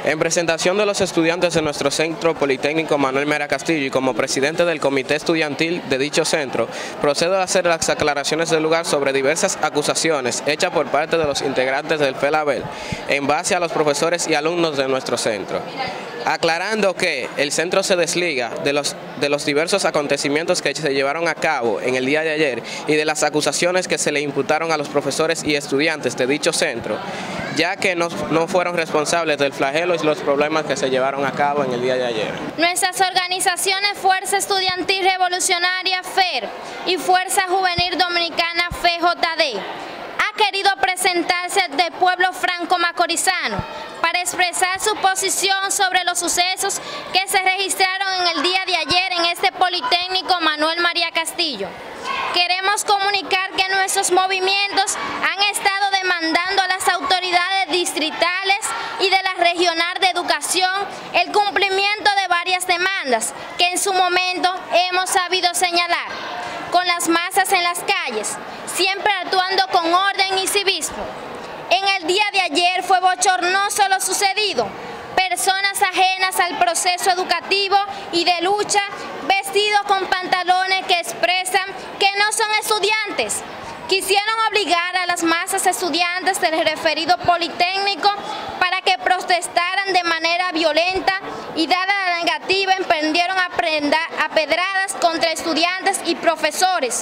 En presentación de los estudiantes de nuestro Centro Politécnico Manuel María Castillo y como presidente del comité estudiantil de dicho centro, procedo a hacer las aclaraciones del lugar sobre diversas acusaciones hechas por parte de los integrantes del FELABEL en base a los profesores y alumnos de nuestro centro. Aclarando que el centro se desliga de los diversos acontecimientos que se llevaron a cabo en el día de ayer y de las acusaciones que se le imputaron a los profesores y estudiantes de dicho centro, ya que no fueron responsables del flagelo y los problemas que se llevaron a cabo en el día de ayer. Nuestras organizaciones Fuerza Estudiantil Revolucionaria FER y Fuerza Juvenil Dominicana FJD ha querido presentarse del pueblo franco-macorizano para expresar su posición sobre los sucesos que se registraron en el día de ayer en este Politécnico Manuel María Castillo. Queremos comunicar que nuestros movimientos han estado demandando a las autoridades distritales y de la regional de educación el cumplimiento de varias demandas que en su momento hemos sabido señalar, con las masas en las calles, siempre actuando con orden y civismo. En el día de ayer fue bochornoso lo sucedido. Personas ajenas al proceso educativo y de lucha, vestidos con pantalones que expresan que no son estudiantes, quisieron obligar a las masas estudiantes del referido Politécnico para que protestaran de manera violenta y dada la negativa emprendieron a pedradas contra estudiantes y profesores,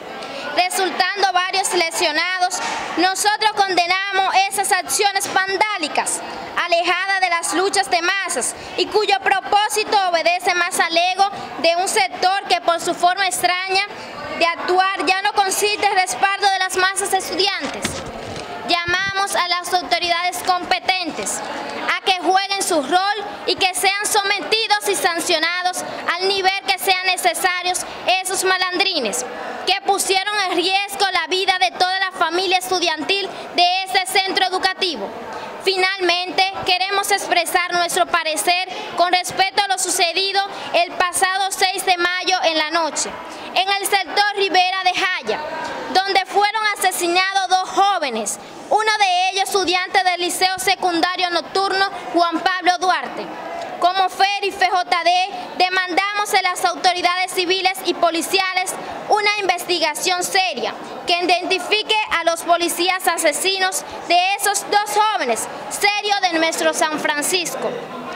resultando varios lesionados. Nosotros condenamos esas acciones vandálicas, alejadas de las luchas de masas y cuyo propósito obedece más al ego de un sector que por su forma extraña de actuar ya no consiste en respaldo de las masas estudiantes. Llamamos a las autoridades competentes a que jueguen su rol y que sean sometidos y sancionados al nivel que sean necesarios esos malandrines que pusieron en riesgo la vida de toda la familia estudiantil de este centro educativo. Finalmente, queremos expresar nuestro parecer con respecto a lo sucedido el pasado 6 de mayo en la noche, en el sector Rivera de Jaya, donde fueron asesinados 2 jóvenes, uno de ellos estudiante del Liceo Secundario Nocturno Juan Pablo Duarte. Como FER y FJD demandamos a las autoridades civiles y policiales una investigación seria que identifique a los policías asesinos de esos 2 jóvenes, serio de nuestro San Francisco.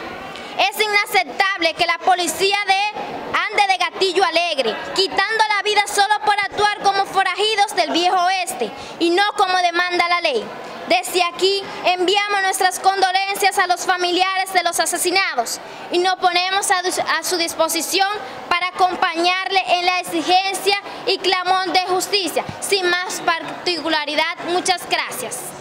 Es inaceptable que la policía ande de gatillo alegre, quitando la vida solo por actuar como forajidos del viejo oeste y no como demanda la ley. Desde aquí enviamos nuestras condolencias a los familiares de los asesinados y nos ponemos a su disposición para acompañarle en la exigencia y clamor de justicia. Sin más particularidad, muchas gracias.